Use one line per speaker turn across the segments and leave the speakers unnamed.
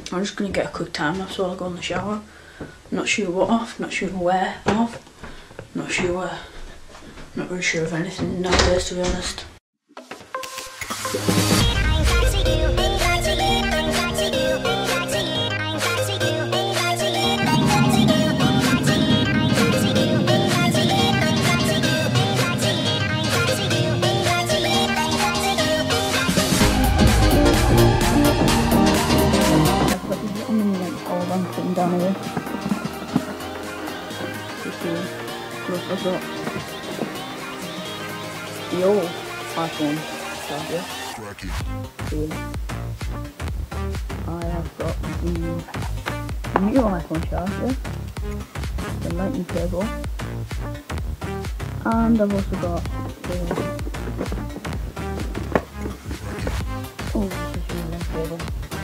I'm just going to get a quick time lapse while I go in the shower. Not sure what off, not sure where off, not sure, not really sure of anything nowadays, to be honest. Down here. Look up. The old iPhone charger. I have got the new iPhone charger, the lightning cable, and I've also got the this is the link cable.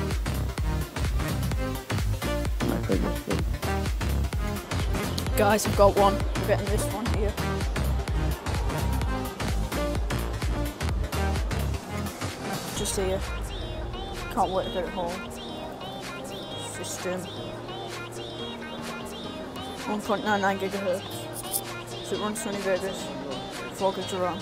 Guys, I've got one. We're getting this one here. Just here. Can't wait to get it home. System 1.99 gigahertz. So it runs 20 Vegas, 4 gigs of RAM.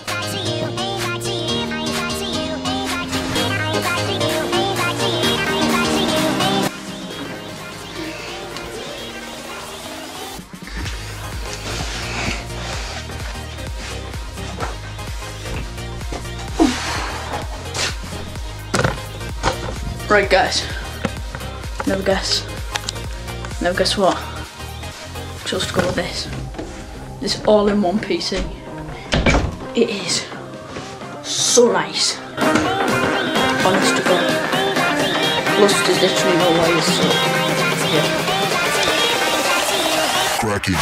Right guys, never guess what, just got this all-in-one PC. It is so nice, honest to God, plus there's literally no wires, so yeah. Cracky.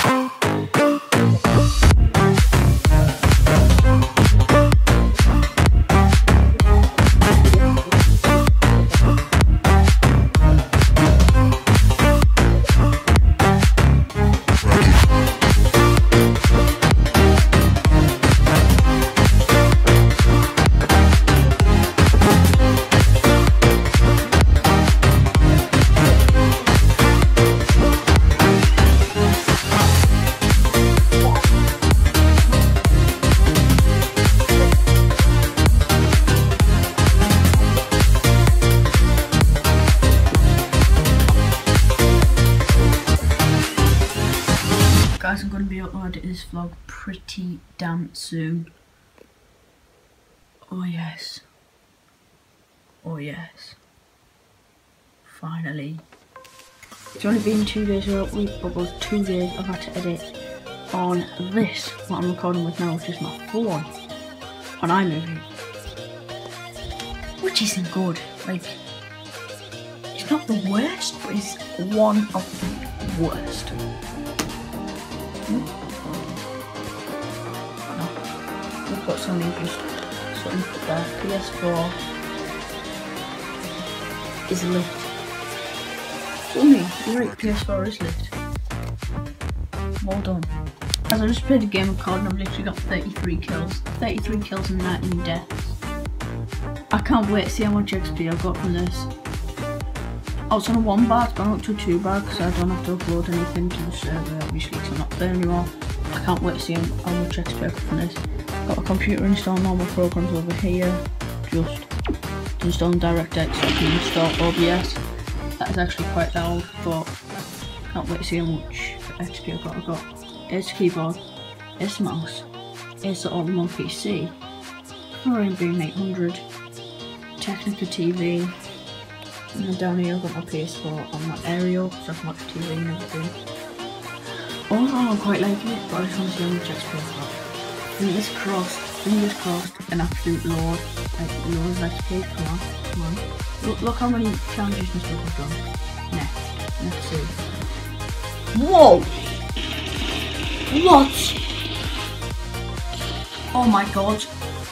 Guys, I'm going to be uploading this vlog pretty damn soon. Oh yes. Oh yes. Finally. It's only been 2 days, but those 2 days I've had to edit on this, what I'm recording with now, which is my phone, on iMovie. Which isn't good. Like, it's not the worst, but it's one of the worst. We've got something put there. PS4 is lit. Funny, you're right, PS4 is lit. Well done. As I just played a game of COD and I've literally got 33 kills. 33 kills and 19 deaths. I can't wait to see how much XP I've got from this. I was on a 1 bar, it's gone up to a 2 bar because I don't have to upload anything to the server, obviously, because I'm not there anymore. I can't wait to see how much XP I got from this. Got a computer installed, normal programs over here, just installing DirectX so I can install OBS. That is actually quite loud, but can't wait to see how much XP I've got. Here's the keyboard, here's the mouse, here's the all-in-one PC, Korean Beam 800, Technica TV, and then down here I've got my PS4 and my aerial, so I can watch TV and everything. Overall I'm quite liking it, but I just want to see how much XP I've got. Fingers crossed, an absolute load of XP, come on. Look how many challenges and stuff I've done. Let's see. Whoa! What? Oh my god.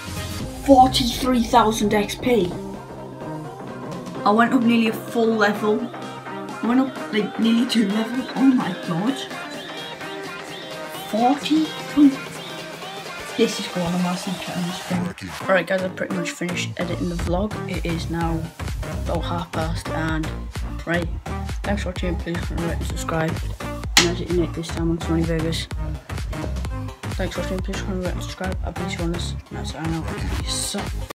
43,000 XP. I went up nearly a full level. I went up like nearly 2 levels. Oh my god. 40? This is going on my Snapchat and Instagram. Alright guys, I've pretty much finished editing the vlog. It is now or half past, and right, thanks for watching. Please remember to subscribe. And as you this time on Sony Vegas. Thanks for watching. Please remember to subscribe. I'll be on this. And that's I know. Peace.